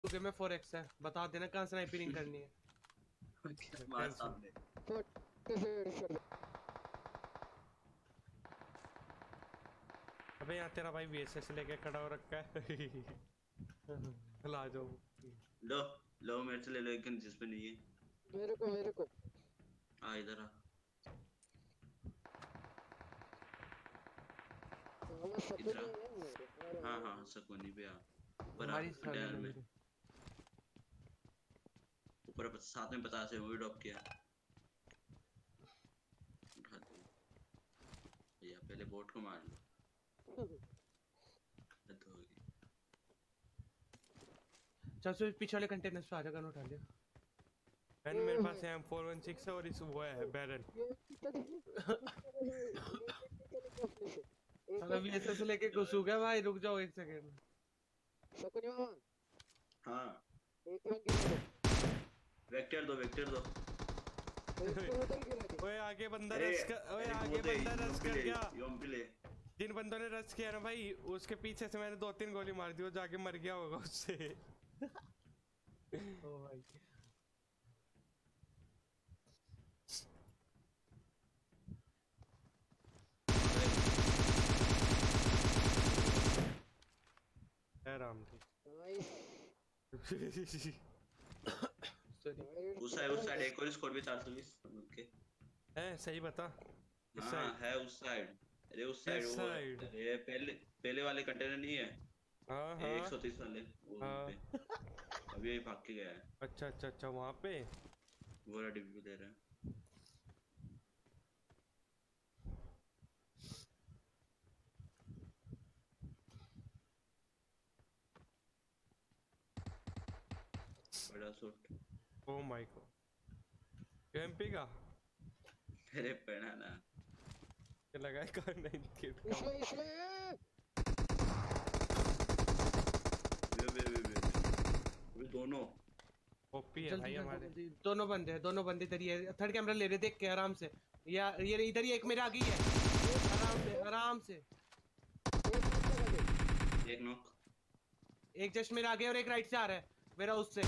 में 4x है, बता देना कहाँ स्नाइपिंग करनी है। मार सामने। अबे यहाँ तेरा भाई VSS लेके खड़ा हो रखा है। ला जाओ। लो लो मेरे से ले लो एक गन जिस पे नहीं है। मेरे को आ इधर आ। इधर आ। हाँ हाँ सकोनी पे आ। ऊपर आ हमारी साले कंटेनर लग में। रही। ऊपर साथ में 50 है वो भी ड्रॉप किया। उठा दो भैया पहले बोट को मार लो। हद होगी। चल चल पीछे वाले कंटेनर्स पे आ जा, गन उठा लिया। मैंने मेरे पास M416 है और इस वो है बैरल। अगर VSS लेके घुसू गया भाई, रुक जाओ एक सेकंड। सकुनी मामा हाँ एक रंग गिरा वेक्टर दो वेक्टर दो। दो एक तो उधर गिरा दे। ओए आगे बंदा अरे रश कर, ओए अरे वो आगे दे बंदा रश यूएमपी कर ले गया। यूएमपी ले। जिन बंदों ने रश किया ना भाई, उसके पीछे से मैंने 2-3 गोली मार दी, वो जाके मर गया होगा उससे। ओ भाई आराम से। नाइस सॉरी उस साइड एक और स्कोर भी 420 के। है सही बता। इस हाँ साइड। है उस साइड। अरे उस साइड इस वो है। साइड। अरे पहले पहले वाले कंटेनर नहीं है। हाँ ये हाँ 130 वाले वो उन पे। हाँ। अभी ये भाग के गया है। अच्छा अच्छा अच्छा, वहां पे। वो वाला डिब्बी दे रहा है। बड़ा shot. Oh my god, MP का अरे पढ़ा ना। लगा कर नहीं किट का। इसमें वे दोनों ओपी है जल्दी भाई जल्दी हमारे। जल्दी दोनों बंदे इधर ही है। थर्ड कैमरा ले रहे, देख के आराम से। या ये इधर ही एक मेरे आगे ही है। आराम से आराम से। एक नॉक। एक जस्ट मेरे आगे और एक राइट से आ रहा है मेरा उससे।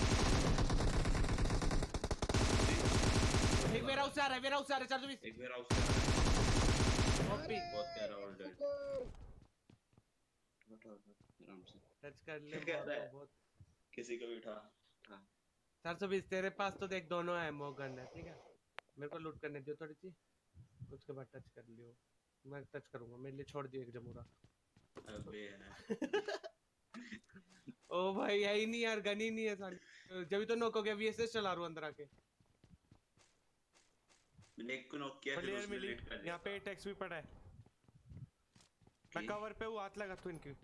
एक मेरा उससे आ रहा है, मेरा उससे आ रहा है 420। एक वेयर हाउस से ओपी। बहुत प्यारा ऑर्डर। उठा उठा आराम से। टच कर ले क्या कह रहा वो है बहुत। किसी को भी उठा। हाँ 420 तेरे पास तो देख, दोनों है मोगन है, ठीक है। मेरे को लूट करने दियो थोड़ी सी, उसके बाद टच कर लियो। मैं टच करूंगा, मेरे लिए छोड़ दियो एक जमूरा। अबे यार। ओ भाई है ही नहीं यार, गन ही नहीं है साली। जब तो नॉक हो गया, VSS चला रहा हूं अंदर आके। मैंने एक को नॉक किया फिर प्लेयर उसने मिली। नेट कर लिया यहाँ पे था। टैक्स भी पड़ा है। मैं कि कवर पे हूँ, हाथ लगा तू इनकी।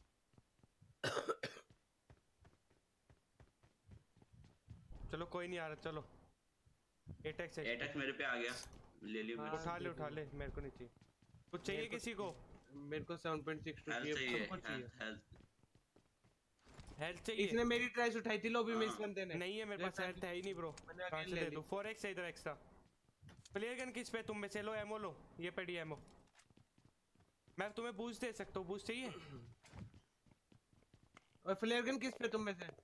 चलो कोई नहीं आ रहा, चलो। एटेक्स है। अटैक मेरे पे आ गया। ले लियो मेरे से। उठा ले, मेरे को नहीं चाहिए। कुछ चाहिए किसी को? मेरे को 7.62 हेल्थ चाहिए, चाहिए सबको चाहिए। Health health. हेल्थ चाहिए। इसने मेरी ट्राइस उठाई थी लॉबी में इस हाँ बंदे ने। नहीं है मेरे पास हेल्थ है ही नहीं ब्रो। मैंने कहाँ अकेले से ले दे ली। दूँ? 4x है इधर एक्स्ट्रा। प्लेयर गन किस पे? तुम में से लो, एमो लो। ये पड़ी एमो। मैं तुम्हें बूस्ट दे सकता हूँ, बूस्ट चाहिए? और फ्लेयर गन किस पे तुम में से?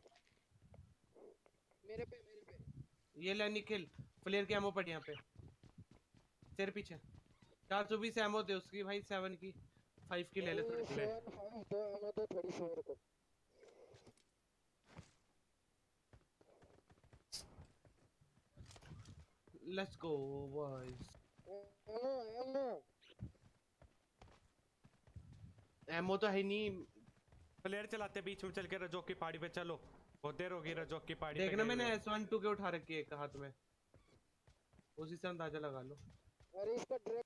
मेरे पे ये ले निखिल, फ्लेयर की एमो पड़ी यहाँ पे तेरे पीछे। 420 एमो दे उसकी भाई, 7 की 5 की ले ले थोड़ी सी। 7 5 दो हमें तो थोड़ी सी मेरे को। Let's go boys. Ammo ammo तो है नहीं। प्लेयर चलाते बीच में चल के रजोक की पहाड़ी पे चलो। बहुत देर होगी रजोक की पहाड़ी पे। देखना मैंने S12 के उठा रखी है एक हाथ में, उसी से अंदाजा लगा लो। अरे इसका ड्रैग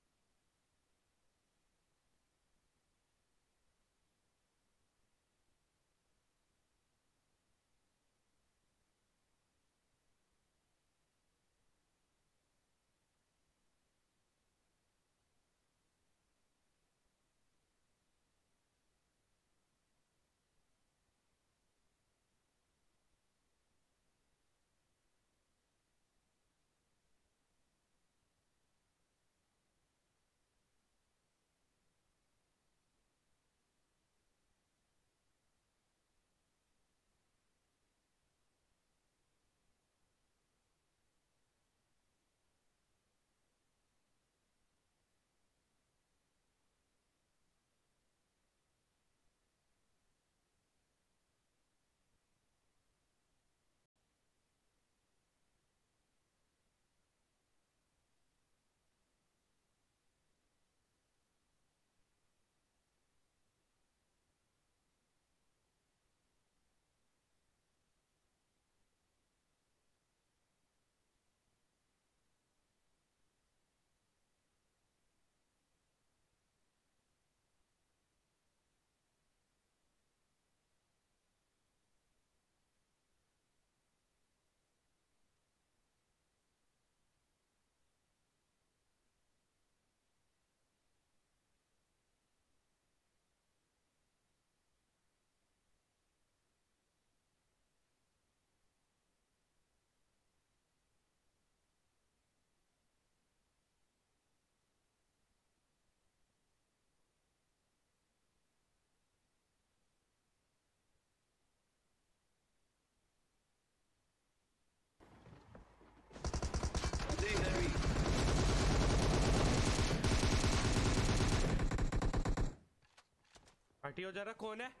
हटी हो जरा। कौन है?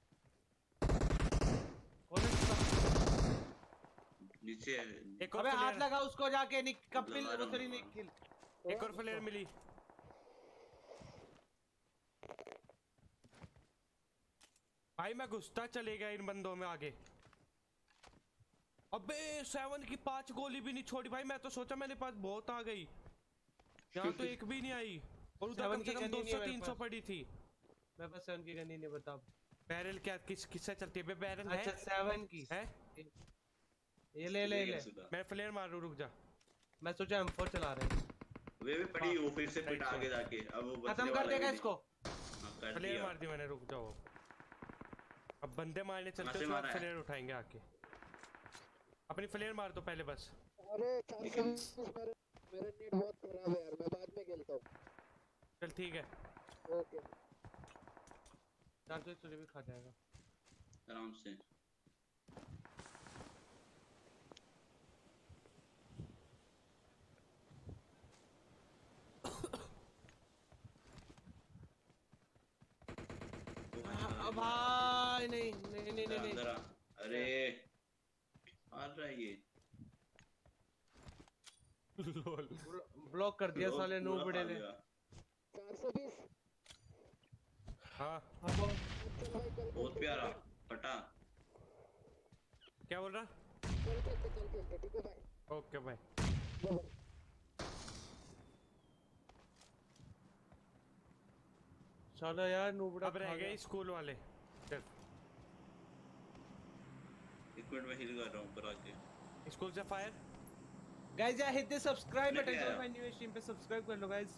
कौन है इसका? नीचे है। एक और अबे हाथ फ्लेयर। लगा उसको जाके निक कपिल लगा रहा हूँ, उतरी लगा रहा निखिल। एक और फ्लेयर मिली। भाई मैं घुसता चले गया इन बंदों में आगे। अबे 7 की 5 गोली भी नहीं छोड़ी भाई। मैं तो सोचा मेरे पास बहुत आ गई, यहाँ तो एक भी नहीं आई। और उधर कम से कम 200-300 पड़ी थी। मेरे पास 7 की गन ही नहीं। बता बैरल क्या किससे चलती है? बैरल है? अच्छा 7 की है? ये ले ले ले। मैं फ्लेयर मारू, रुक जा। मैं सोचा M4 चला रहे हैं। वे भी पड़ी, वो फिर से पिट आगे जाके। अब वो बचने खत्म कर वाला देगा है। इसको। हाँ, कर फ्लेयर दिया। मार दी मैंने, रुक जाओ। अब बंदे मारने चलते से हैं तो मारा है? फ्लेयर उठाएंगे आके। अपनी फ्लेयर मार दो पहले बस। अरे 420 मेरा नेट बहुत खराब है यार, मैं बाद में खेलता हूँ। चल ठीक है। ओके 420 भी खा जाएगा आराम से। भाई नहीं नहीं नहीं नहीं अंदर आ। अरे आ रहा है ये। ब्लॉक कर दिया साले नूबड़े ने। 420। हाँ बहुत प्यारा फटा। क्या बोल रहा? चल चलते ठीक है भाई। ओके भाई। चलो यार नूबड़ा अब रह गए स्कूल वाले। चल एक मिनट में हिल कर रहा हूँ ऊपर आके। स्कूल से फायर। गाइस यार हिट द सब्सक्राइब लेके बटन। आया। जो माय न्यू स्ट्रीम पे सब्सक्राइब कर लो गाइस।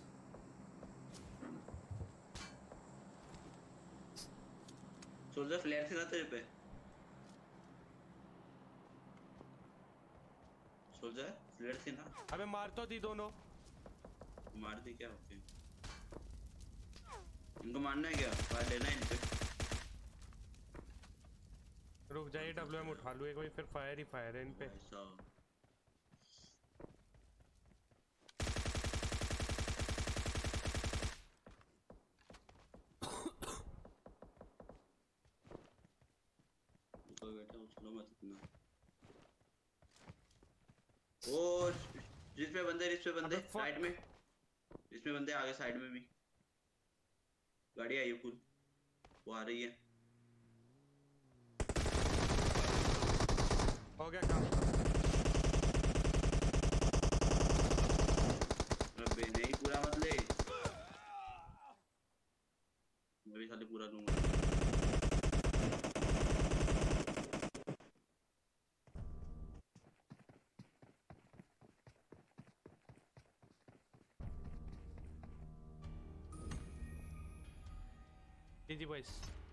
सोल्जर फ्लेयर से ना तेरे पे। सोल्जर फ्लेयर से ना। अबे मार तो दी दोनों। मार दी क्या? ओके, इनको मारना है क्या? फायर लेना है इन पे। रुक जाइए, WM उठा लूँ एक बार, फिर फायर ही फायर है इन पे। ऐसा ऊपर बैठा हूँ, चलो मत इतना। ओ जिस पे बंदे राइट में। इसमें बंदे आगे साइड में भी। गाड़ी आई है फुल, वो आ रही है। हो गया काम। अबे नहीं, पूरा मत ले। मैं भी साले पूरा लूंगा। जी बॉयज।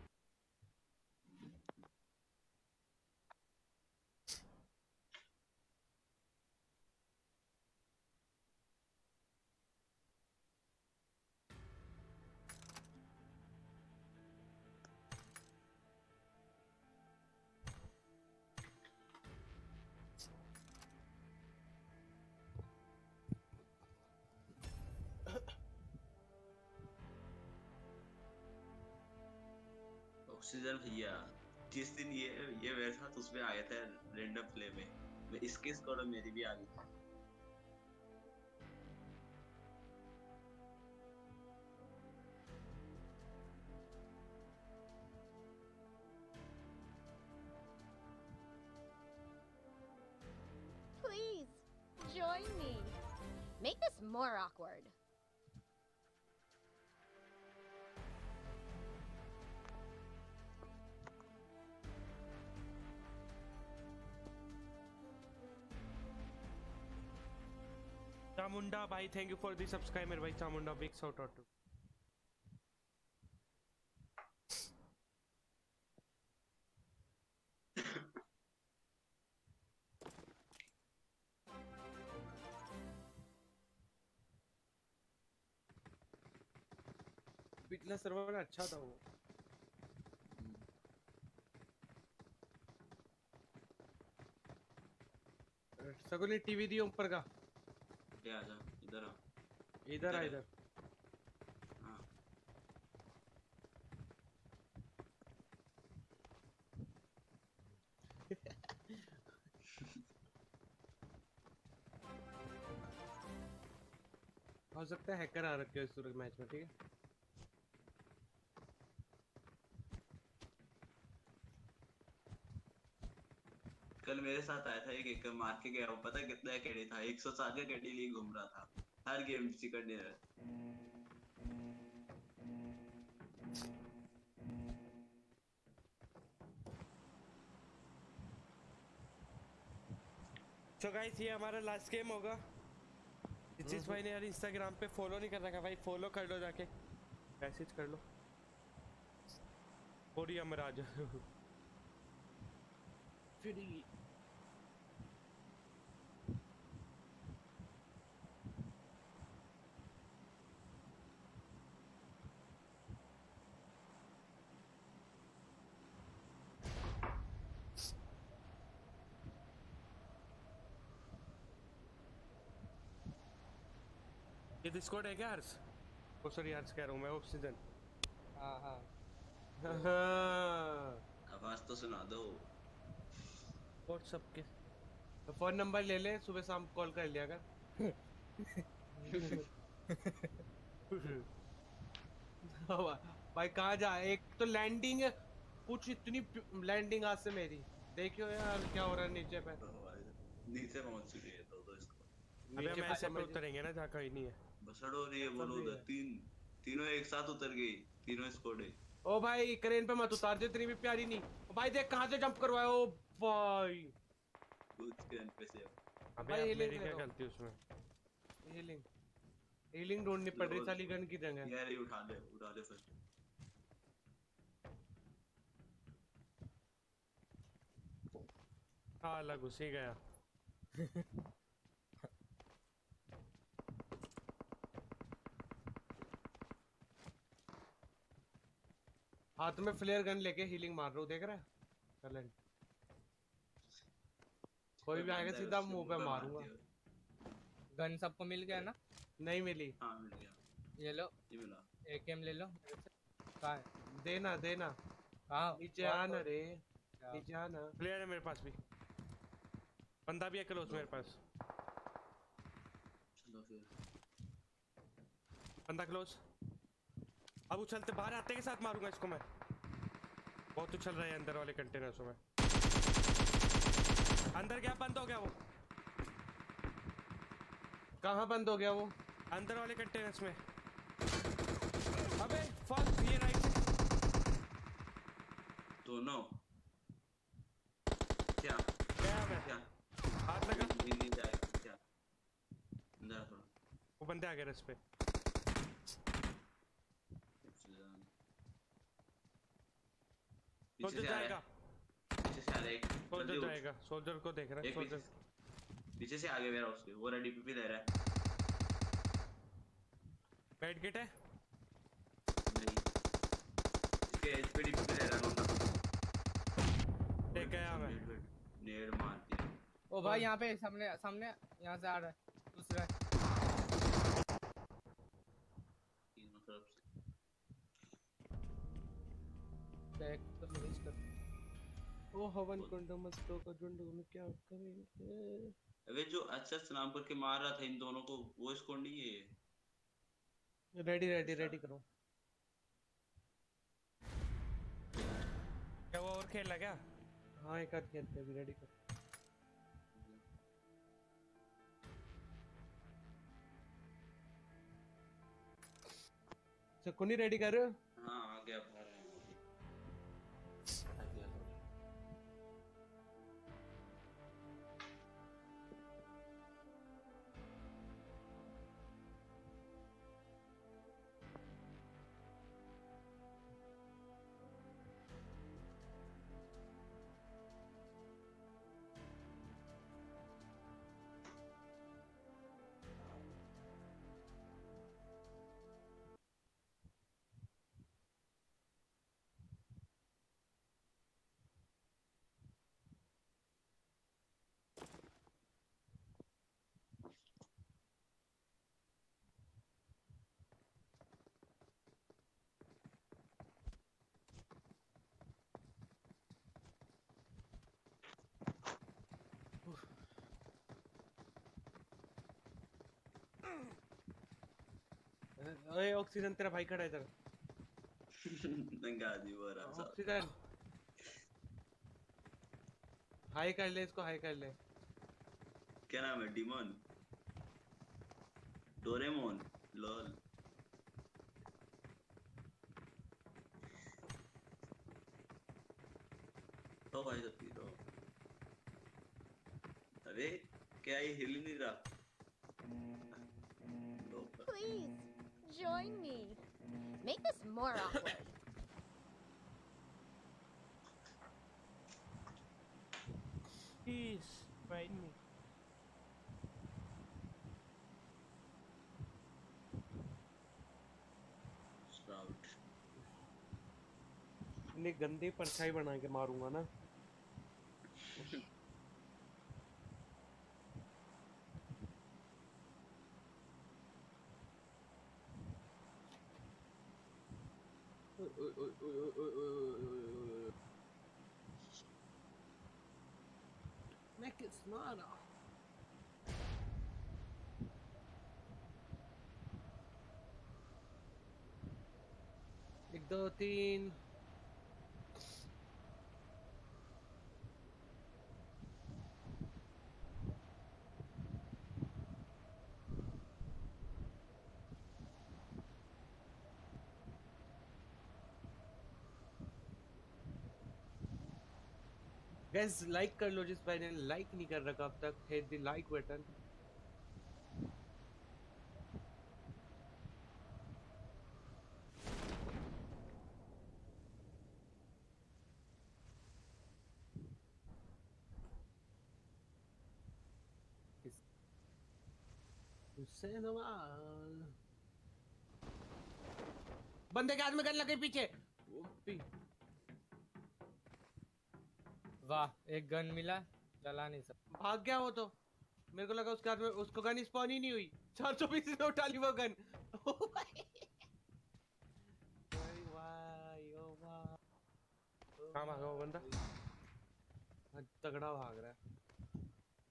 ऑक्सीजन भैया, जिस दिन ये मेरे साथ उसमें आया था रैंडम प्ले में, मैं इसके स्क्वाड में मेरी भी आ गई। Please, join me. Make this more awkward. Chamunda भाई, thank you for the subscribe मेरे भाई Chamunda, big shout out to. पिछला सर्वर अच्छा था वो। सगुनी टीवी दियो ऊपर का। ले आजा इधर आ। इधर आ इधर। हाँ हो सकता है हैकर आ रखे हो इस पूरे मैच में, ठीक है। कल मेरे साथ आया था एक मार के गया, वो पता कितना कैडी था, 107 का कैडी लिए घूम रहा था हर गेम चिकन डिनर। तो गाइस ये हमारा लास्ट गेम होगा। जिस भाई ने यार इंस्टाग्राम पे फॉलो नहीं कर रखा भाई फॉलो कर लो, जाके मैसेज कर लो। और ये अमराज फिर ये डिस्कॉर्ड है क्या हर्ष? ओ सॉरी हर्ष कह रहा हूँ मैं, ऑक्सीजन। हाँ हाँ आवाज तो सुना दो। व्हाट्सएप के फोन नंबर ले ले, सुबह शाम कॉल कर लिया कर। भाई कहाँ जा, एक तो लैंडिंग कुछ इतनी लैंडिंग आज से मेरी देखियो यार क्या हो रहा है नीचे पे। नीचे पहुंच चुकी है तो इसको अबे हम ऐसे पे उतरेंगे ना जहाँ कहीं नहीं है। बसड़ हो रही है, बोलो उधर तीनों एक साथ उतर गई, तीनों स्क्वाड है। ओ भाई क्रेन पे मत उतार दे, इतनी भी प्यारी नहीं। ओ भाई देख कहाँ से जंप करवाया। ओ भाई कुछ क्रेन पे से अबे यार मेरी क्या गलती उसमें। हीलिंग ढूंढनी पड़ रही साली गन की जगह। यार ये उठा ले फिर। हाँ लग घुसी गया। हाथ में फ्लेयर गन लेके हीलिंग मार रहा हूँ, देख रहा है टैलेंट। कोई भी आएगा सीधा मुंह पे मारूंगा। गन सबको मिल गया ना? नहीं मिली। हाँ मिल गया। ये लो, ये मिला। एकेएम ले लो। कहाँ है? देना हाँ नीचे आना रे, नीचे आना। प्लेयर है मेरे पास भी, बंदा भी है क्लोज मेरे पास। चलो फिर बंदा क्लोज। अब उछलते बाहर आते के साथ मारूंगा इसको मैं। बहुत उछल रहा है अंदर वाले कंटेनर्स में। अंदर क्या बंद हो गया वो? कहाँ बंद हो गया वो? अंदर वाले कंटेनर्स में। अबे फक, ये राइट दोनों क्या गया मैं। क्या हाथ लगा, नहीं जाएगा क्या? अंदर थोड़ा वो बंदे आ गए रस पे। सोल्जर जाएगा, पीछे से आ रहा है एक सोल्जर जाएगा। सोल्जर को देख रहा है, सोल्जर पीछे से आगे मेरा उसके, वो रेडी पीपी ले रहा है। बैठ किट है नहीं, इसके एज पे डीपी ले रहा है। देख गया मैं। नेड मार दिया। ओ भाई यहाँ पे सामने यहाँ से आ रहा है दूसरा। तीनों तरफ से देख तो फिनिश कर। ओ हवन कुंड मस्तों का झुंड में क्या करेंगे। अबे जो अच्छा नाम करके मार रहा था इन दोनों को, वो इसको नहीं है। रेडी करो। क्या वो और खेल रहा क्या? हाँ एक आध खेलते भी, रेडी करो। चकुनी रेडी कर। हाँ आ गया बाहर। ओए ऑक्सीजन, तेरा भाई खड़ा है इधर। नंगा आदमी वो रहा साहब। ऑक्सीजन हाई कर ले इसको, हाई कर ले। क्या नाम है? Demon, Doraemon, lol. तो भाई सब पी रहा। अरे क्या ये हिल नहीं रहा? Please, join me. Make this more awkward. Please, join me. Sprout. इन्हें गंदी परछाई बना के मारूंगा ना। Make it smarter. एक दो तीन। गाइस लाइक कर लो जिस भाई ने लाइक नहीं कर रखा अब तक, hit the like button. Hussain Awal बंदे के हाथ में गन लगे पीछे। वाह, एक गन मिला, चला नहीं सकता। भाग गया वो तो, मेरे को लगा उसके हाथ में, उसको गन स्पॉन ही नहीं हुई। 420 में उठा ली वो गन। ओ भाई ओ वाह, कहाँ भागा वो बंदा? तगड़ा भाग रहा है,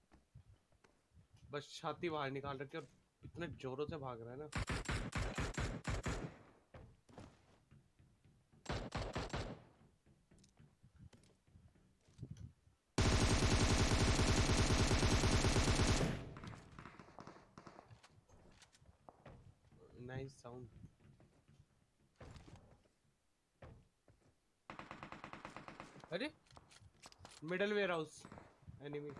बस छाती बाहर निकाल रखी और इतने जोरों से भाग रहा है ना। Nice sound. अरे मिडल वेयर हाउस एनिमी।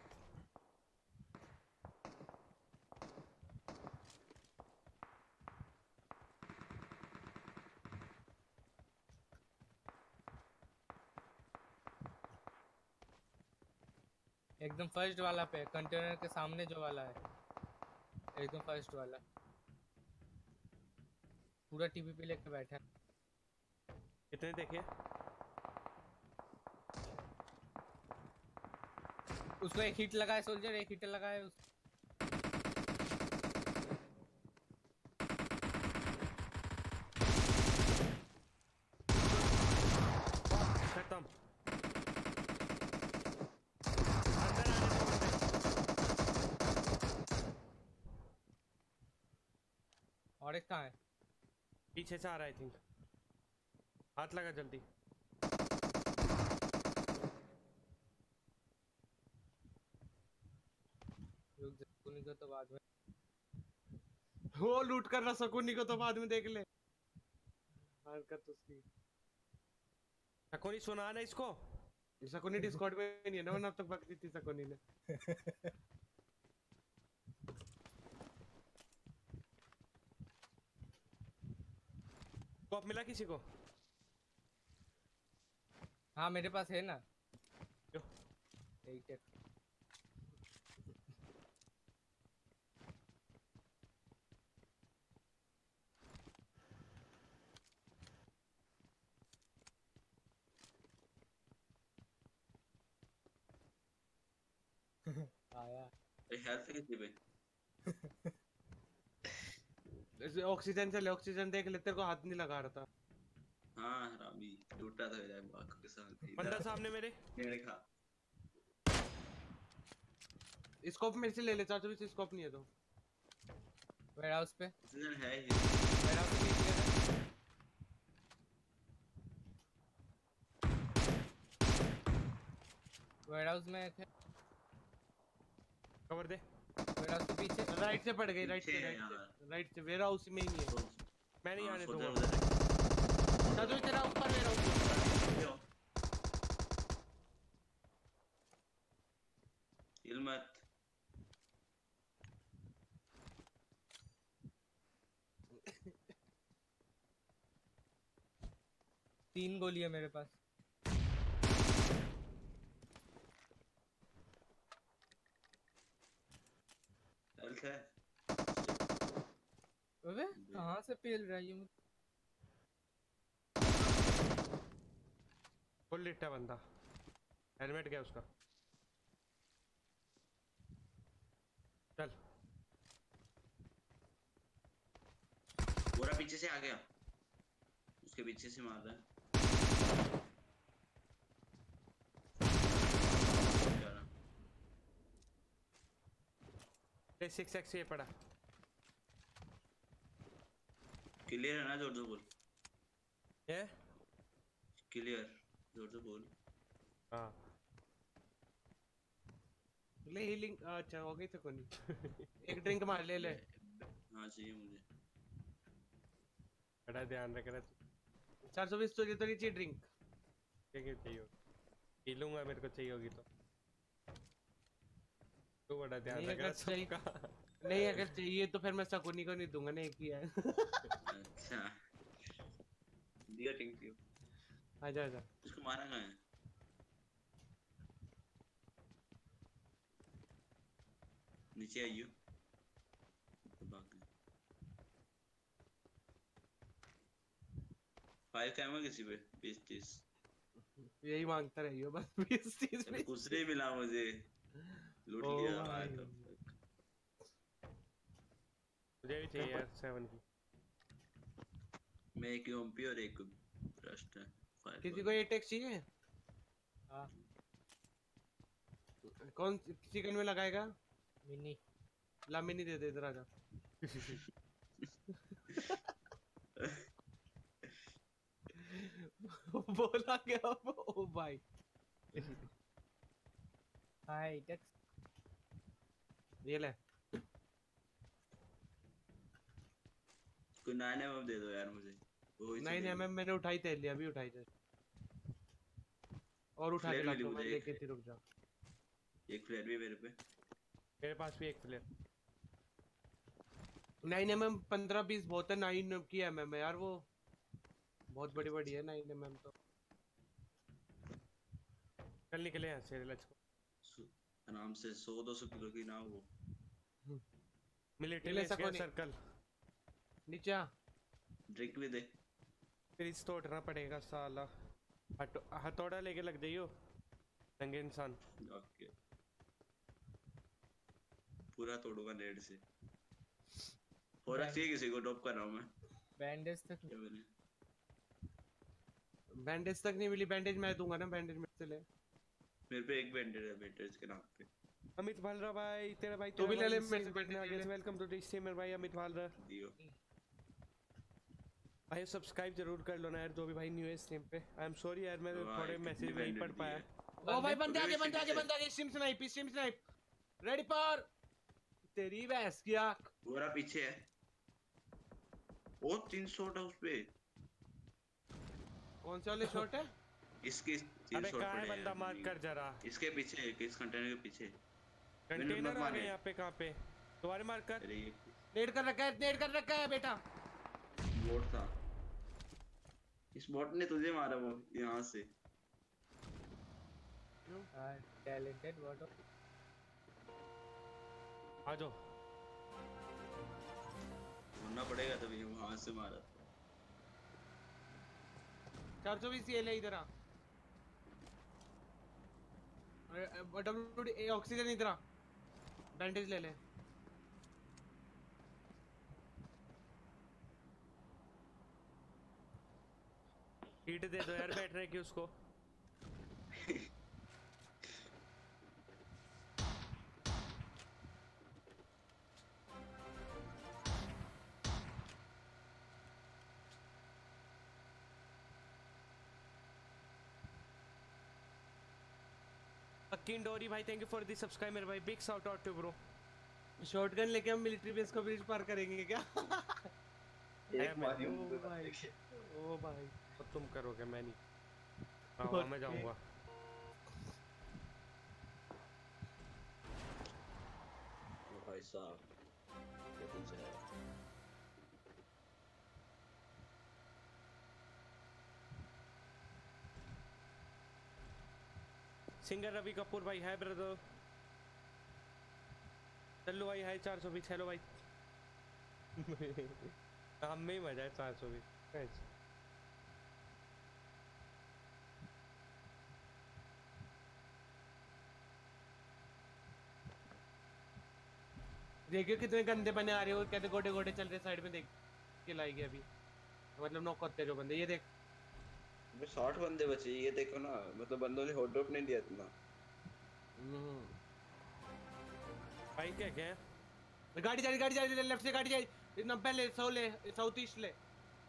एकदम फर्स्ट वाला पे, कंटेनर के सामने जो वाला है, एकदम फर्स्ट वाला, पूरा टीवी पे लेके बैठा है। कितने देखे? उसको एक हिट लगा है सोल्जर, एक हिट लगा है उस। खत्म। और एक कहाँ है? पीछे से आ रहा है आई थिंक। हाथ लगा जल्दी। रुक जा, सुनी को तो बाद में। वो लूट कर रहा, शकुनी को तो बाद में देख ले। हरकत उसकी। शकुनी सुना ना इसको। शकुनी डिस्कॉर्ड में नहीं है ना, वरना अब तक बक दी थी शकुनी ने। कॉप मिला किसी को? हाँ मेरे पास है ना। क्यों? एक है। आया। हेल्थ कितनी पे? ऑक्सीजन से ले, ऑक्सीजन देख ले, तेरे को हाथ नहीं लगा रहा था। हाँ हरामी, लूटा था मेरा आंखों के सामने। बंदा सामने मेरे। मेरे खा। स्कोप में से ले ले, चाचू भी स्कोप नहीं है तो। वेयर हाउस पे ऑक्सीजन है ही। वेयरहाउस में एक है, कवर दे। वेयरहाउस के पीछे राइट से पड़ गई, राइट से वेयर हाउस में ही नहीं है। मैं नहीं आने दूंगा। दादू तेरा ऊपर वेयर हाउस हिल मत। तीन गोली है मेरे पास। हेल्थ है। अबे कहाँ से पेल रहा है ये? फुल लिट है बंदा, हेलमेट गया उसका। चल पूरा पीछे से आ गया, उसके पीछे से मार रहा है। 6x ये पड़ा। क्लियर है ना? जोर से बोल। ये क्लियर, जोर से बोल। हाँ ले हीलिंग। अच्छा हो गई तो कोई नहीं। एक ड्रिंक मार ले ले। हाँ चाहिए मुझे। बड़ा ध्यान रखना। 420 तुझे तो नहीं चाहिए ड्रिंक? क्या क्या चाहिए? पी लूंगा, मेरे को चाहिए होगी तो बड़ा ध्यान रखना सबका। नहीं अगर चाहिए तो फिर मैं शकुनी को नहीं दूंगा, नहीं किया है। अच्छा दिया टिंग दियो। आजा आजा। उसको मारा कहाँ है? नीचे आइयो। फाइव कैमरा किसी पे 20-30 यही मांगता रहियो बस। 20-30 में कुछ नहीं मिला मुझे, लूट लिया भाई। तब तक मुझे भी चाहिए यार 7 की। मैं एक ओमपी और एक ब्रस्ट है। किसी को 8x चाहिए? हाँ कौन किसी गन में लगाएगा? मिनी। ला मिनी दे दे, इधर आजा। बोला क्या वो? ओ भाई हाय टेक्स ये ले। कोई 9mm दे दो यार मुझे। 9mm मैंने उठाई थे, अभी उठाई थे और उठा के लाता हूं। मैं लेके थी, रुक जा। एक फ्लेयर भी मेरे पे। मेरे पास भी एक फ्लेयर। 9mm 15-20 बहुत है। 9 की mm है यार, वो बहुत बड़ी बड़ी है 9mm तो। कल निकले यहाँ से, लेट्स गो। आराम से 100-200 किलो की ना वो मिलिट्री सर्कल। नीचे आ। ड्रिंक भी दे। फिर इस तो उठना पड़ेगा साला। हथौड़ा लेके लग जाइयो नंगे इंसान। ओके पूरा तोड़ूंगा नेट से। और अच्छी किसी को ड्रॉप कर रहा हूं मैं। बैंडेज तक बैंडेज तक नहीं मिली। बैंडेज मैं दूंगा ना, बैंडेज मेरे से ले। मेरे पे एक बैंडेज है, बैंडेज के नाम पे। अमित भालरा भाई, तेरा भाई तू भी ले ले मेरे से बैठने आ गया। वेलकम टू द स्ट्रीमर भाई अमित भालरा। दियो भाई सब्सक्राइब जरूर कर लो ना यार, जो भी भाई न्यू है स्ट्रीम पे। आई एम सॉरी यार, मैं थोड़े मैसेज नहीं पढ़ पाया। ओ भाई बंदे आगे, बंदे आगे, बंदे आगे। Stream snipe, stream snipe. Ready for तेरी भैंस की आंख। पूरा पीछे है। ओ 3 शॉट है उस पे। कौन से वाले शॉट है? इसके 3 अबे शॉट कहां है पड़े बंदा? मार्क कर जरा। इसके पीछे, इस कंटेनर के पीछे। कंटेनर आ गए यहाँ पे। कहाँ पे? तुम्हारे मार्क कर। अरे नेट कर रखा है, नेट कर रखा है बेटा। बोट था। इस बॉट ने तुझे मारा वो यहाँ से। Talented bot. आ जाओ। होना पड़ेगा तभी वहां से मारा। 420 ये ले, इधर आ। डब्ल्यू ऑक्सीजन इधर आ। बैंडेज ले ले। हीट दे दो यार बैटरी की उसको। स्किन डोरी भाई thank you for the subscribe मेरे भाई, big shout out to bro. Shotgun लेके हम मिलिट्री बेस को ब्रिज पार करेंगे क्या? एक मारी ओ मुझे भाई, ओ भाई तो तुम करोगे, मैं नहीं। हाँ मैं जाऊंगा। भाई साहब ये कुछ है। सिंगर रवि कपूर भाई है ब्रदर। चलो भाई है 420। हेलो भाई। हम में ही मजा है 420। देखियो कितने गंदे बने आ रहे हो, कहते गोटे गोटे चल रहे साइड में, देख के लाएगी अभी, मतलब नॉक करते जो बंदे, ये देख। 60 बंदे बचे, ये देखो ना, मतलब बंदों ने हॉट ड्रॉप नहीं दिया इतना। भाई क्या क्या है? गाड़ी जा रही लेफ्ट से गाड़ी जा रही, 90 ले, 100 ले, साउथ ईस्ट ले।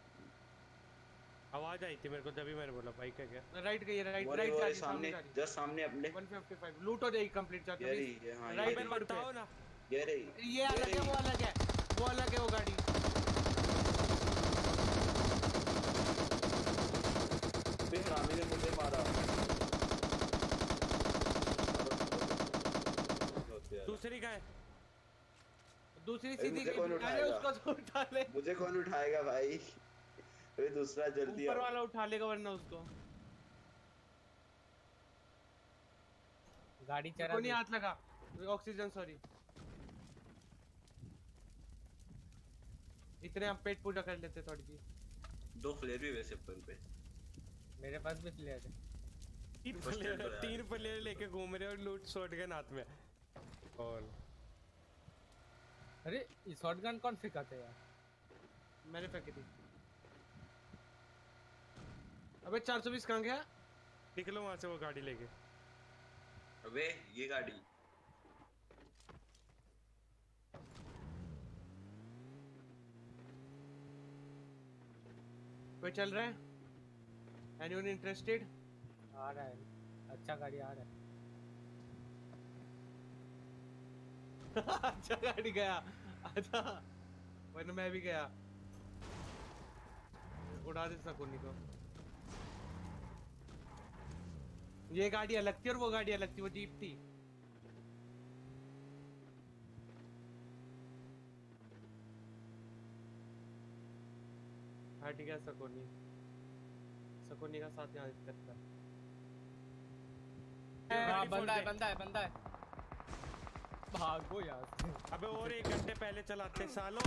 आवाज आई थी मेरे को जब भी मैंने बोला भाई क्या क्या। राइट गई, राइट वो सामने जस्ट सामने अपने 155 लूट हो जाएगी कंप्लीट। चार ये रही है। हां राइट ये पे बताओ ना, ये रही, ये अलग है, वो अलग है, वो अलग है वो गाड़ी। बे हरामी ने मुझे मारा। दूसरी का है, दूसरी सीधी मुझे कौन अरे उसको तो उठा ले, मुझे कौन उठाएगा भाई? अरे दूसरा जल्दी ऊपर वाला उठा लेगा वरना उसको। गाड़ी चला को नहीं हाथ लगा, ऑक्सीजन सॉरी। इतने हम पेट पूजा कर लेते थोड़ी सी। 2 फ्लेयर भी वैसे अपन पे मेरे पास भी प्लेयर है। 3 प्लेयर लेके घूम रहे और लूट शॉटगन हाथ में। और अरे ये शॉटगन कौन फेंकाते यार? मैंने फेंकी थी। अबे 420 कहां गया? निकलो वहां से वो गाड़ी लेके। अबे ये गाड़ी कोई चल रहा है? Anyone interested? आ रहा है, अच्छा गाड़ी आ रहा है। अच्छा गाड़ी गया, अच्छा वरना मैं भी गया, उड़ा दे सकोनी को। ये गाड़ी अलग थी और वो गाड़ी अलग थी, वो जीप थी। हाँ ठीक है, सकोनी सकोनी का साथ यहाँ करता है। हाँ बंदा है भागो यार से। अबे और 1 घंटे पहले चलाते सालों।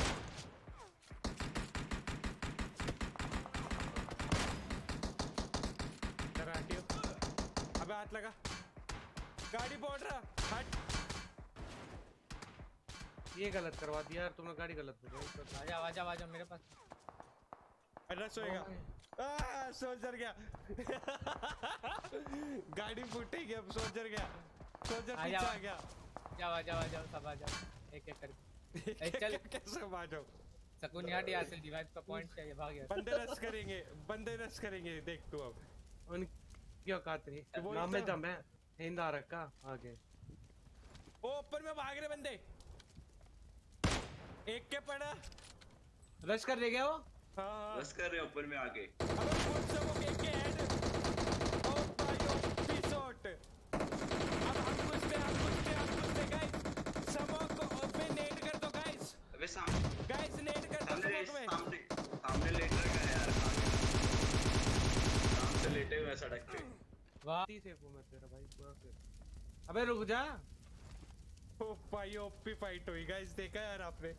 अबे हाथ लगा, गाड़ी बोल रहा हट। ये गलत करवा दिया यार तुमने, गाड़ी गलत आजा मेरे पास। रश होएगा। सोल्जर गया। गाड़ी फूटेगी अब, सोल्जर गया, सोल्जर पीछे आ गया। जाओ सब आ जाओ एक करके। चल कैसे आ जाओ? सकून यहाँ डी आरसी डिवाइस का पॉइंट चाहिए, भाग गया। बंदे रश करेंगे देख तू अब। उन क्या औकात रही, नाम में दम है, हिंद आ रखा आगे। ओ ऊपर में भाग रहे बंदे, एक के पड़ा। रश कर रहे क्या वो? हाँ रश कर रहे हैं ऊपर में आके। अबे कौन सा वो एक के हेड। ओ भाई ओ पीसोट। अब हम घुसते गाइस। समोक को ओपन नेट कर दो गाइस। अबे सामने गाइस नेट कर दो समोक में। सामने लेट रखा है यार, सामने लेटे हुए सड़क पे। वाह से वो मैं तेरा भाई पूरा से। अबे रुक जा। ओ भाई ओपी फाइट हुई गाइस, देखा यार आपने?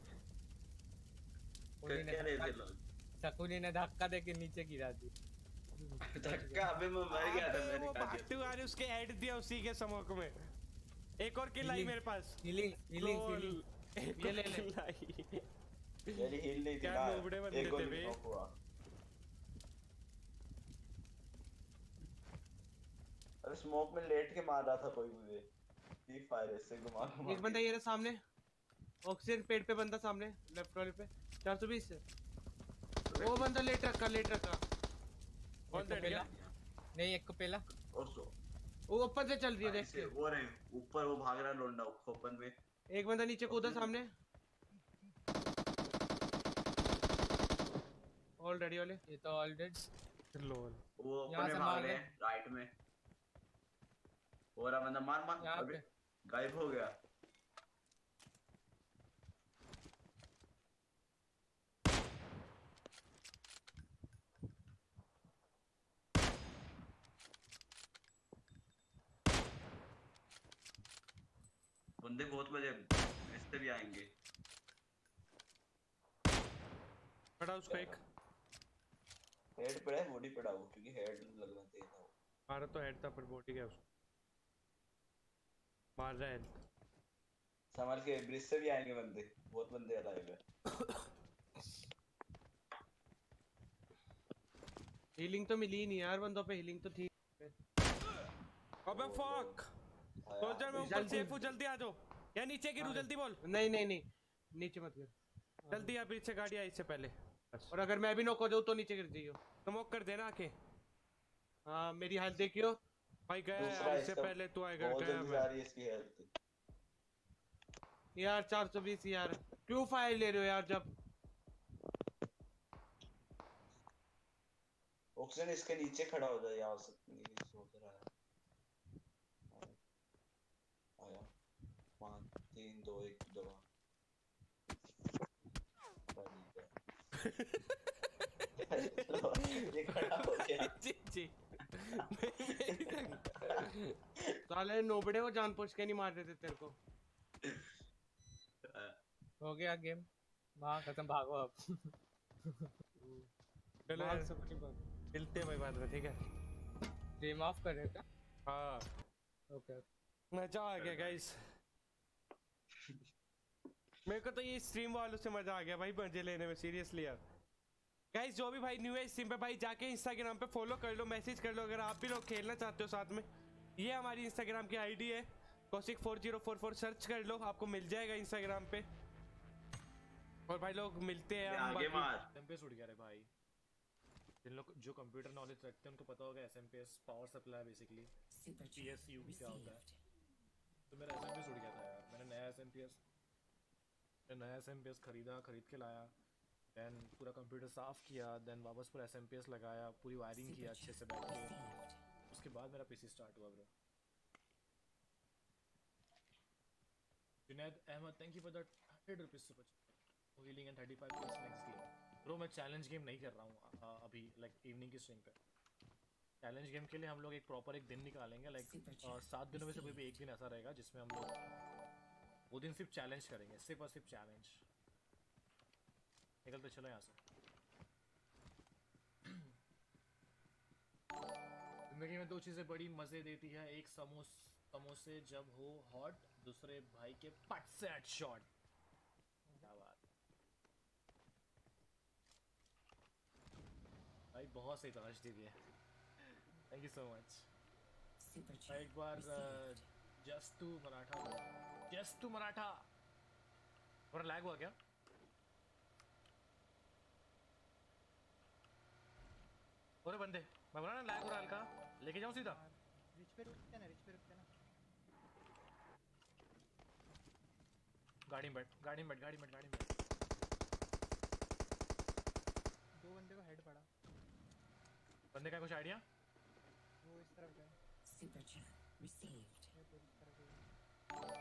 क्या रहे थे लोग? सकूनी ने धक्का देके नीचे गिरा दी। धक्का? अबे मैं मर गया था, मैंने कहा बाटू आ रहे उसके हेड दिया उसी के समोक में। एक और किल आई मेरे पास। हीलिंग ये ले मेरी हील नहीं थी क्या ना, नोबड़े बंदे एक थे गोली बे। नॉक हुआ। अरे स्मोक में लेट के मार रहा था कोई मुझे, सी फायर से घुमा। एक बंदा ये रहा सामने, ऑक्सीजन पेड़ पे बंदा सामने लेफ्ट वाले पे 420 से। वो बंदा लेट रखा। कौन पेला? नहीं एक को पेला। और सो वो ओपन से चल रही है, देख के। वो रहे ऊपर, वो भाग रहा है लोंडा ओपन में। एक बंदा नीचे कूदा सामने। ऑलरेडी वाले ये तो ऑलरेडी लोल वो यहाँ ओपन में से भाग मार रहे ले। हैं राइट में। वो रहा बंदा, मार मार। यहाँ अबे पे गायब हो गया। बंदे बहुत बजे ऐसे भी आएंगे। पड़ा उसको एक। हेड पड़ा है, बॉडी पड़ा वो, क्योंकि हेड लगना चाहिए था वो। मारा तो हेड था पर बॉडी गया उसको। मार रहा है। संभाल के, ब्रिज से भी आएंगे बंदे, बहुत बंदे अलाइव है। हीलिंग तो मिली ही नहीं यार बंदों पे, हीलिंग तो थी। अबे फक सोल्जर, मैं ऊपर सेफ हूं, जल्दी आ जाओ। या नीचे गिरू, जल्दी बोल। नहीं नहीं नहीं, नीचे मत गिर। जल्दी आ, पीछे गाड़ी आई इससे पहले। और अगर मैं भी नॉक हो जाऊं तो नीचे गिर जाइयो। स्मोक कर देना आके। हाँ मेरी हेल्थ देखियो भाई गया दूसरा यार, इससे इसका पहले तू आएगा। बहुत गया जल्दी मैं। जा रही है इसकी हेल्थ। यार। 420 यार, क्यों फायर ले रहे हो यार? जब ऑक्सीजन इसके नीचे खड़ा हो जाए यार, ये सोच रहा है। आया 5 3 2 1 दबा। ये खड़ा हो गया। जी जी। साले नोबड़े वो जानबूझ के नहीं मार देते तेरे को। हो गया गेम। माँ खत्म, भागो अब। चलो यार, सब ठीक बात मिलते हैं भाई बाद में, ठीक है? स्ट्रीम ऑफ कर देगा। हाँ ओके मजा आ गया गाइस। मेरे को तो ये स्ट्रीम वालों से मजा आ गया भाई, मजे लेने में, सीरियसली यार। गाइस जो भी भाई न्यू है स्ट्रीम पे, भाई जाके इंस्टाग्राम पे फॉलो कर लो, मैसेज कर लो अगर आप भी लोग खेलना चाहते हो साथ में। ये हमारी इंस्टाग्राम की आईडी है, Kaushik4044 सर्च कर लो, आपको मिल जाएगा इंस्टाग्राम पे। और भाई लोग मिलते हैं हम आगे मार। एसएमपीएस उड़ गया रे भाई। जिन लोग जो कंप्यूटर नॉलेज रखते हैं उनको पता होगा SMPS power supply basically PSU क्या होता है। तो मेरा एसएमपीएस उड़ गया था यार। मैंने नया एसएमपीएस खरीदा, खरीद के लाया, देन पूरा कंप्यूटर साफ किया, देन वापस पूरा एसएमपीएस लगाया, पूरी वायरिंग किया अच्छे से बैठ के, उसके बाद मेरा पीसी स्टार्ट हुआ bro. Junaid Ahmed, thank you for that 100 rupees super healing and 35 plus next game. Bro मैं चैलेंज गेम नहीं कर रहा हूँ अभी, लाइक इवनिंग की स्ट्रीम पे। चैलेंज गेम के लिए हम लोग एक प्रॉपर एक दिन निकालेंगे, लाइक 7 दिनों में से कोई भी एक दिन ऐसा रहेगा जिसमें हम लोग वो दिन सिर्फ चैलेंज करेंगे, सिर्फ और सिर्फ चैलेंज। निकलते चलो यहाँ से। जिंदगी में 2 चीज़ें बड़ी मज़े देती है, एक समोसे जब हो हॉट, दूसरे भाई के पट से हेडशॉट। क्या बात भाई, बहुत सही तलाश दी है, थैंक यू सो मच। एक बार जस्ट टू मराठा थोड़ा लैग हुआ क्या? अरे बंदे, मैं बोला ना लैग हो रहा हल्का, लेके जाऊं सीधा? रिच पे रुकते ना, रिच पे रुकते ना। गाड़ी में बैठ, गाड़ी में बैठ, गाड़ी में बैठ, गाड़ी में बैठ। 2 बंदे को हेड पड़ा। बंदे का कुछ आइडिया? वो इस तरफ गए। Super chat received. ये तो इस तरफ गए।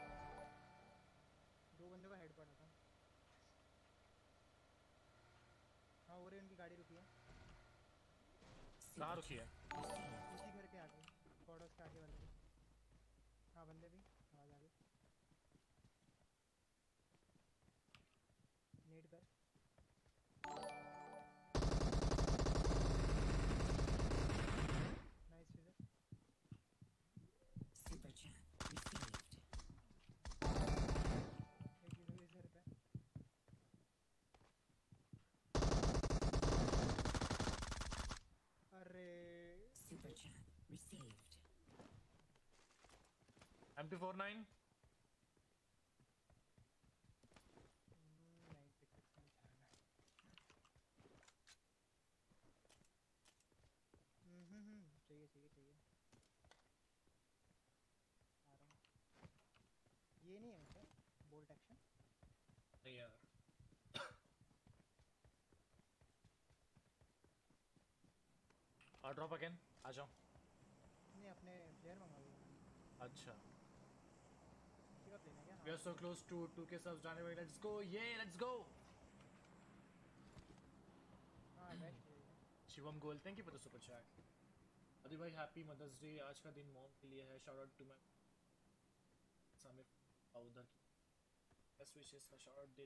2 बंदे को हेड पड़ा था। हाँ हो रही उनकी गाड़ी रुकी है। कहाँ रुकी है? इसी घर के आगे, पड़ोस के आगे बंदे। हाँ बंदे भी आवाज आ गई। नेट कर। Nice Vijay. Super chat received. एक इधर इस घर पे। अरे Super chat received. MP49 चाहिए चाहिए चाहिए। बोल्ट एक्शन नहीं यार ड्रॉप अगेन आ जाओ। नहीं अपने प्लेयर मंगा लिया। अच्छा किसी का प्लेन है क्या? We are so close to 2K subs जाने वाले। लेट्स गो ये लेट्स गो। हाँ बेस्ट है ये। Shivam Goel thank you for the super chat. Adi भाई हैप्पी मदर्स डे। आज का दिन मॉम के लिए है। शाउट आउट टू माय सामने उधर की बेस्ट विशेस का शाउट आउट दे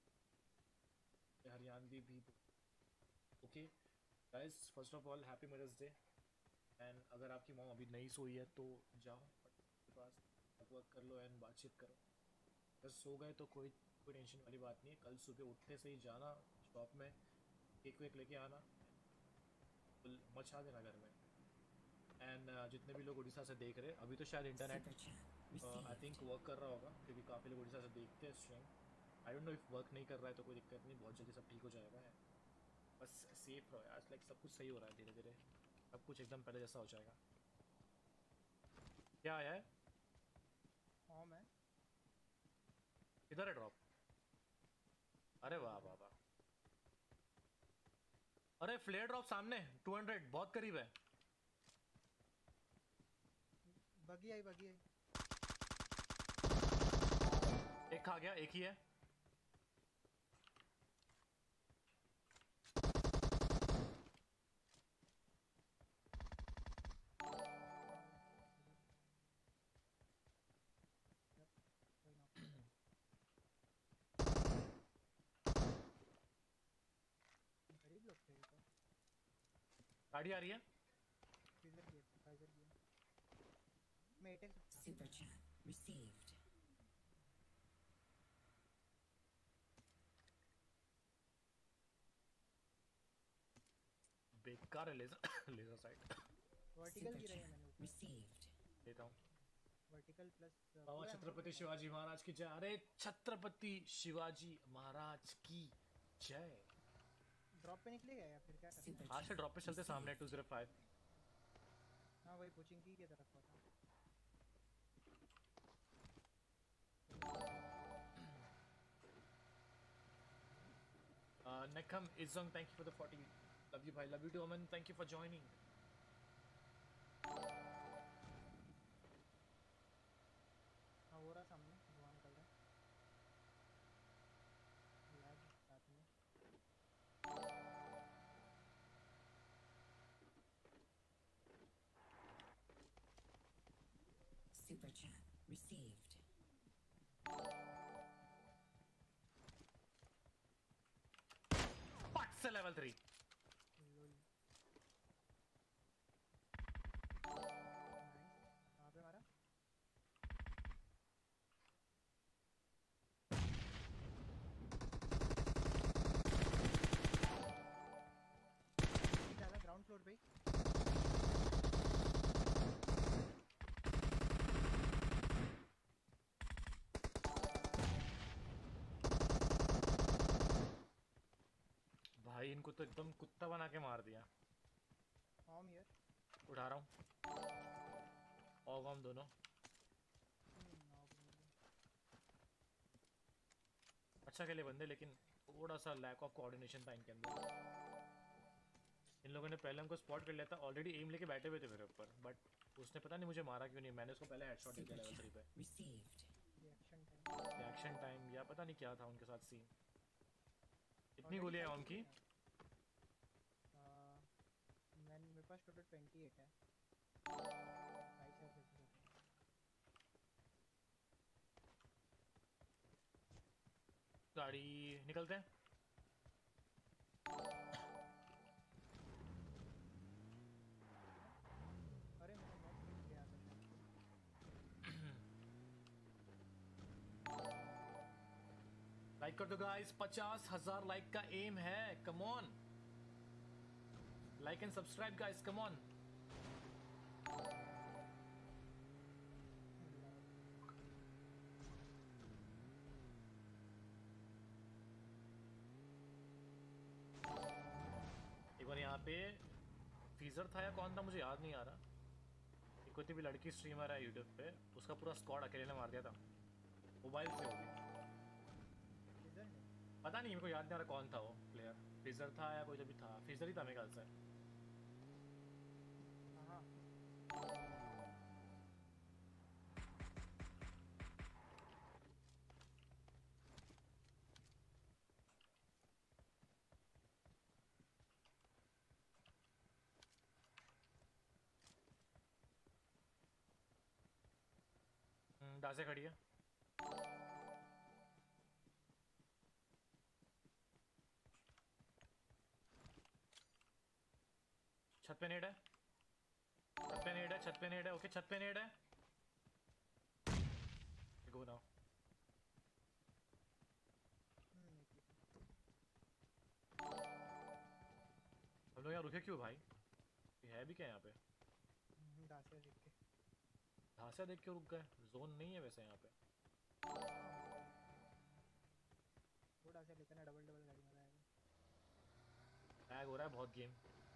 हरियाणवी भी। Okay guys first of all happy mother's day. And अगर आपकी मॉम अभी नहीं सोई है तो जाओ के पास वर्क कर लो एंड बातचीत करो। अगर सो गए तो कोई टेंशन वाली बात नहीं है। कल सुबह उठते से ही जाना शॉप में केक वेक लेके आना फुल मचा देना घर में। एंड जितने भी लोग उड़ीसा से देख रहे हैं अभी तो शायद इंटरनेट आई थिंक वर्क कर रहा होगा क्योंकि काफ़ी लोग उड़ीसा से देखते हैं stream. I don't know if work नहीं कर रहा है तो कोई दिक्कत नहीं, बहुत जल्दी सब ठीक हो जाएगा। बस सेफ रहो यार। लाइक सब कुछ सही हो रहा है धीरे धीरे। सब कुछ एकदम पहले जैसा हो जाएगा। क्या आया है? फॉर्म है किधर है ड्रॉप? अरे वाह वाह वाह। अरे फ्लेयर ड्रॉप सामने 200 बहुत करीब है। बगी आई बगी आई। एक खा गया एक ही है। गरीब लोग थे ये तो। गाड़ी आ रही है। फ्रीजर की फ्रीजर की मैं एटेक्स Super chat received. बेकार है laser laser sight. Vertical Super गिरा है chat मैंने ऊपर। received. देता हूँ। वर्टिकल प्लस बाबा छत्रपति शिवाजी महाराज की जय। अरे छत्रपति शिवाजी महाराज की जय। ड्रॉप पे निकलेगा या फिर क्या करना है? आज से ड्रॉप पे चलते सामने 205। हाँ वही कोचिंग की तरफ होता है। Nekam Izong, thank you for the 40. Love you, bhai. Love you too, Aman. Thank you for joining. हाँ हो रहा सामने धुआं निकल रहा है। लैग साथ में। Super chat received. But से level 3. लोल। नाइस। कहाँ पे मारा? ज़्यादा ग्राउंड फ्लोर पे ही। भाई इनको तो एकदम कुत्ता बना के मार दिया। From here. उठा रहा हूँ। ऑगम दोनों। अच्छा खेले बंदे लेकिन थोड़ा सा लैक ऑफ कोऑर्डिनेशन था इनके अंदर। इन लोगों ने पहले हमको स्पॉट कर लिया था। ऑलरेडी एम लेके बैठे हुए थे मेरे ऊपर बट उसने पता नहीं मुझे मारा क्यों नहीं। मैंने उसको पहले हेडशॉट दे दिया लेवल 3 पे। Received. Reaction time. Reaction time या पता नहीं क्या था उनके साथ सीन। कितनी गोलियां हैं उनकी? मेरे पास टोटल 28 है। 5 है 50। गाड़ी निकलते हैं। अरे मैंने नेट मिल गया था शायद। लाइक कर दो गाइस। 50,000 लाइक का एम है। Come on like and subscribe guys come on. एक बार यहाँ पे फीजर था या कौन था मुझे याद नहीं आ रहा। एक कोई भी लड़की स्ट्रीमर है यूट्यूब पे उसका पूरा स्क्वाड अकेले ने मार दिया था मोबाइल से होगी। पता नहीं, मेरे को याद नहीं आ रहा कौन था वो प्लेयर। फ्रीजर था या कोई भी था, फ्रीजर ही था मेरे ख्याल से। हाँ दासे खड़ी है। छत पे नेड है, छत पे नेड है, छत पे नेड है। ओके छत पे नेड है। Go now. हम लोग यहाँ रुके क्यों भाई? ये है भी क्या यहाँ पे? दासिया देख के धासिया देख के रुक गए। जोन नहीं है वैसे यहाँ पे। वो दासिया लेते ना, डबल डबल गाड़ी में आएगा। लैग हो रहा है बहुत गेम।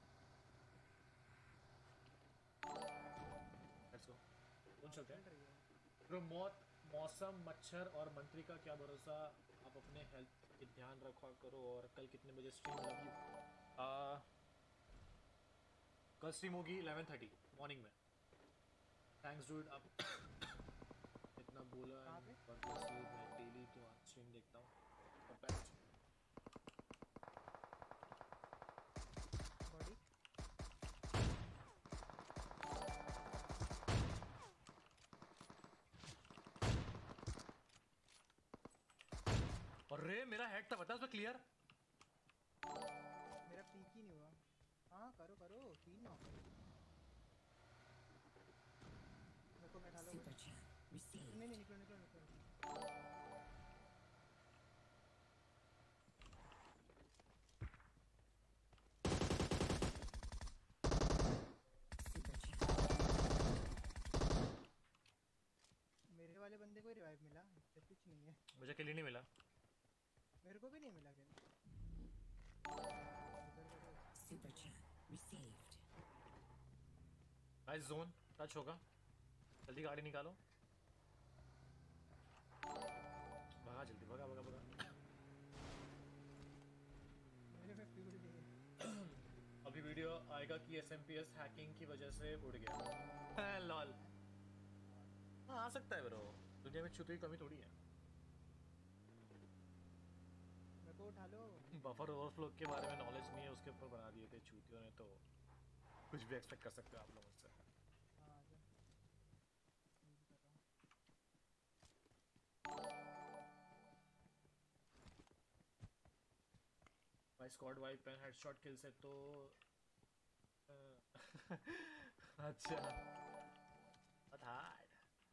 Let's go. कौन चलते हैं? ब्रो मौत, मौसम, मच्छर और मंत्री का क्या भरोसा। आप अपने हेल्थ पे ध्यान रखा करो। और कल कितने बजे स्ट्रीम? Love you. कल स्ट्रीम होगी 11:30 मॉर्निंग में। Thanks dude. आप इतना बोला मैं डेली तो आज स्ट्रीम देखता हूँ। बॉडी अरे मेरा हेड था पता है उसमें क्लियर। मेरा पीक ही नहीं हुआ। हाँ करो करो, 3 नॉक। मेरे को मैं ढालो। Super chat received. नहीं निकलो निकलो निकलो। Super chat. मेरे वाले बंदे को ही रिवाइव मिला, इससे कुछ नहीं है। मुझे किल ही नहीं मिला। मेरे को भी नहीं मिला kill. Super chat received. Guys zone touch होगा, जल्दी गाड़ी निकालो। भगा जल्दी, भगा भगा भगा। मेरे में फ्यूल नहीं है। अभी वीडियो आएगा कि SMPS हैकिंग की वजह से उड़ गया। लॉल। हाँ आ सकता है ब्रो, दुनिया में छूते की कमी थोड़ी है। मेरे को उठा लो। बफर ओवरफ्लो के बारे में नॉलेज नहीं है, उसके ऊपर बना दिए थे चूतियों ने, तो कुछ भी एक्सपेक्ट कर सकते हो आप लोग मुझसे। हाँ आजा। यूज कर रहा हूँ। भाई squad wipe and headshot kill से तो अच्छा बहुत हार्ड।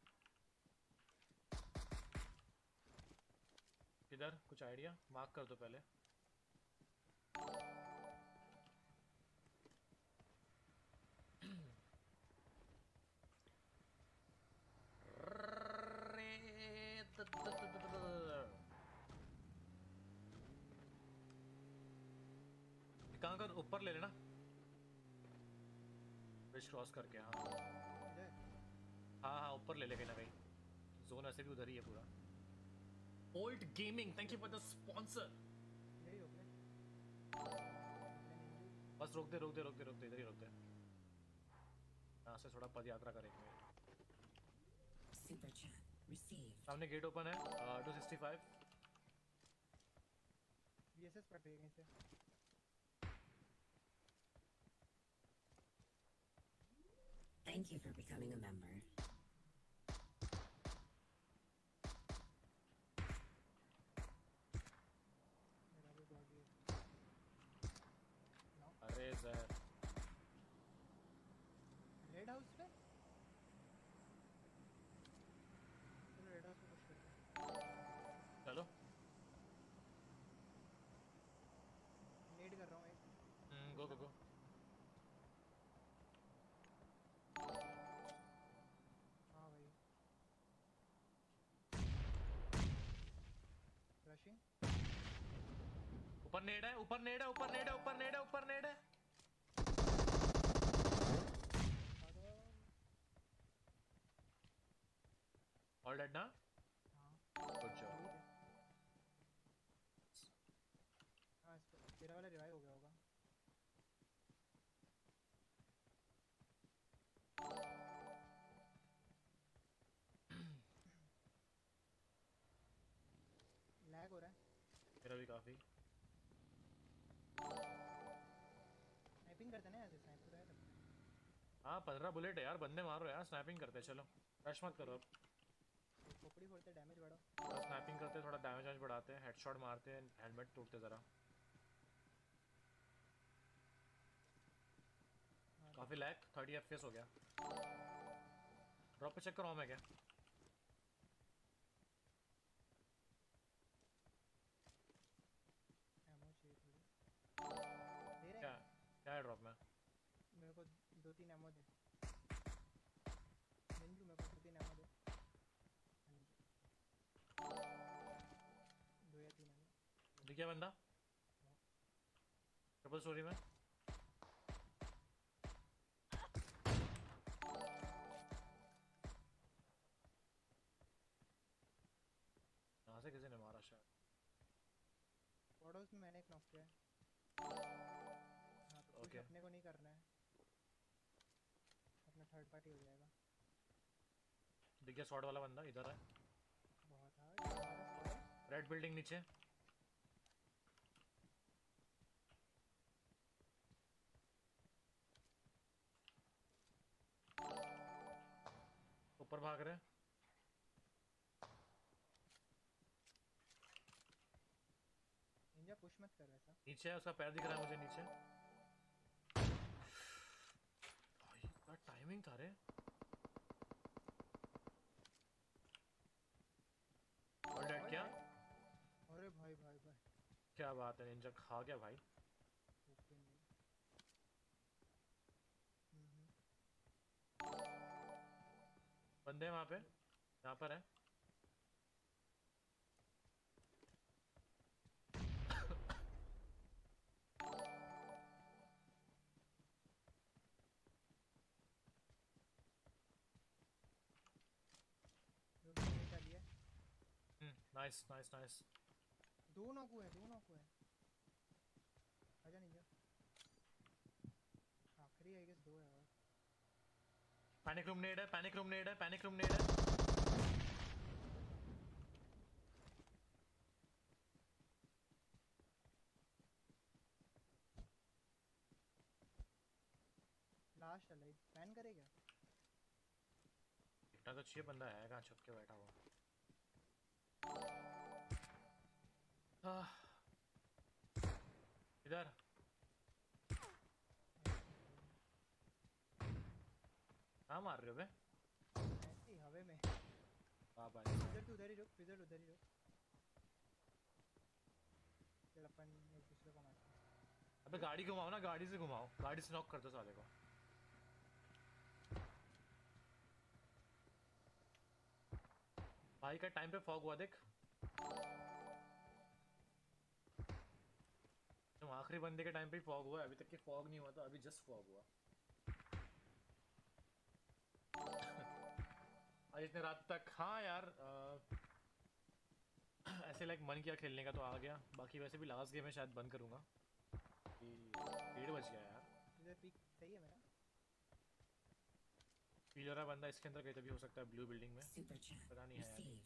किधर कुछ आइडिया मार्क कर दो पहले। कहाँ कर ऊपर ले लेना, ब्रिज क्रॉस करके। हाँ हाँ हाँ ऊपर ले ले कहीं ना कहीं, जोन ऐसे भी उधर ही है पूरा। Old gaming thank you for the sponsor. यही हो गया। बस रोक दे रोक दे रोक दे रोक दे, इधर ही रोक दे। यहाँ से थोड़ा पद यात्रा करेंगे। Super chat received. सामने गेट ओपन है 265। VSS पड़ रही है कहीं से। Thank you for becoming a member. मेरा भी बॉडी है। अरे जहर रेड हाउस पे। चलो रेड हाउस पे पुश करते हैं। चलो। नेड कर रहा हूँ एक। गो गो गो। हाँ भाई रशिंग। ऊपर नेड है, ऊपर नेड है, ऊपर नेड है, ऊपर नेड है, ऊपर नेड है। ऑल डेड ना। हाँ गुड जॉब। तेरा वाला रिवाइव हो गया होगा। लैग हो रहा है। मेरा भी काफी। स्नाइपिंग करते ना, ऐसे स्नाइपर है करते हैं। हाँ 15 बुलेट है यार, बंदे मारो यार, स्नैपिंग करते हैं, चलो रश मत करो अब। खोपड़ी फोड़ते, डैमेज बढ़ाओ। थोड़ा स्नैपिंग करते हैं, थोड़ा डैमेज बढ़ाते हैं, हेडशॉट मारते हैं, हेलमेट तोड़ते ज़रा। काफ़ी लैग, 30 FPS हो गया। ड्रॉप पे चेक करो मैं क्या। एमो चाहिए थोड़ी। दे रहे क्या हैं क्या है ड्रॉप में? मेरे को 2-3 एमो दे। निंजू मेरे को 2-3 एमो दे। 2 या 3 एमो। दिख गया बंदा ट्रिपल स्टोरी में। यहाँ से किसी ने मारा शायद। पड़ोस में मैंने एक नॉक किया है। हाँ तो कुछ Okay. अपने को नहीं करना है, अपना थर्ड पार्टी हो जाएगा। दिख गया शॉट वाला बंदा इधर है। बहुत हार्ड। रेड बिल्डिंग नीचे। ऊपर भाग रहे हैं। निंजा पुश मत कर वैसा। नीचे है, उसका पैर दिख रहा है मुझे नीचे। भाई क्या टाइमिंग था रे। और डेड क्या? अरे भाई भाई भाई क्या बात है, निंजा खा गया भाई। ओके नहीं। बंदे वहाँ पे, यहाँ पर है। Nice nice nice. दो नॉक हुए, दो नॉक हुए। आजा निंजा। आखिरी आई गेस 2 है और पैनिक रूम नेड है, पैनिक रूम नेड है, पैनिक रूम नेड है। लास्ट अलाइव बैन करेगा। इतना तो चाहिए, बंदा है कहाँ छुप के बैठा हुआ। इधर कहाँ मार रहे हो बे? ऐसी हवे में। वाह भाई। इधर तू उधर ही रुक, इधर उधर ही रुक। चल अपन एक दूसरे को मारते हैं। अबे गाड़ी घुमाओ ना, गाड़ी से घुमाओ, गाड़ी से नॉक कर दो साले को। भाई का टाइम पे फॉग हुआ देख। तो आखिरी बंदे के टाइम पे ही फॉग हुआ है, अभी तक के फॉग नहीं हुआ था, अभी जस्ट फॉग हुआ। आज इतने रात तक। हाँ यार ऐसे लाइक मन किया खेलने का तो आ गया। बाकी वैसे भी लास्ट गेम है, शायद बंद करूंगा। 1:30 बज गया यार। इधर पिक सही है मेरा। फील हो रहा है बंदा इसके अंदर कहीं तो भी हो सकता है, ब्लू बिल्डिंग में। पता नहीं है यार।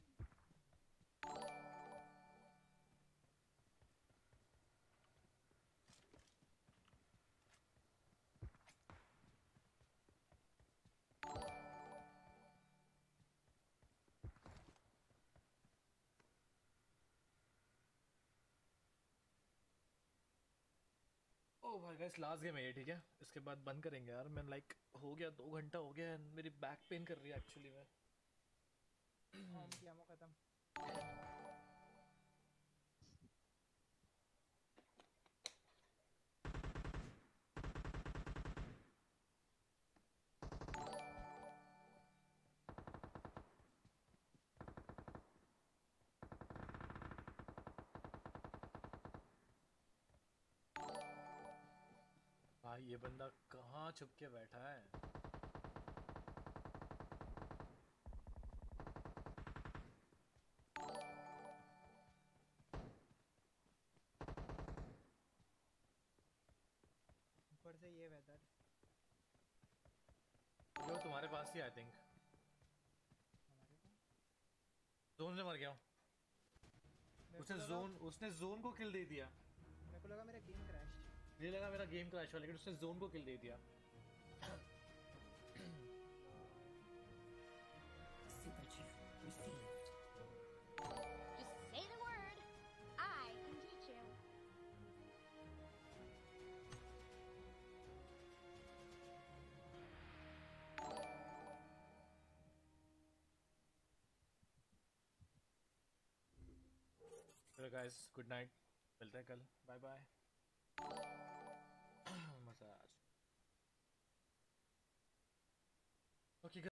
ओ भाई गाइस लास्ट गेम है ये, ठीक है। इसके बाद बंद करेंगे यार। मैं लाइक हो गया 2 घंटा हो गया, मेरी बैक पेन कर रही है एक्चुअली में। की एमो खत्म। भाई ये बंदा कहाँ छुप के बैठा है? पास ही आई थिंक जोन से मर गया हूँ। उसने जोन को किल दे दिया। मेरे को लगा मेरा गेम क्रैश। मुझे लगा मेरा गेम क्रैश हुआ लेकिन उसने जोन को किल दे दिया। Super chat received. Just say the word. I can teach you. चलो गाइस गुड नाइट, मिलते हैं कल, बाय बाय। मजा आज। ओके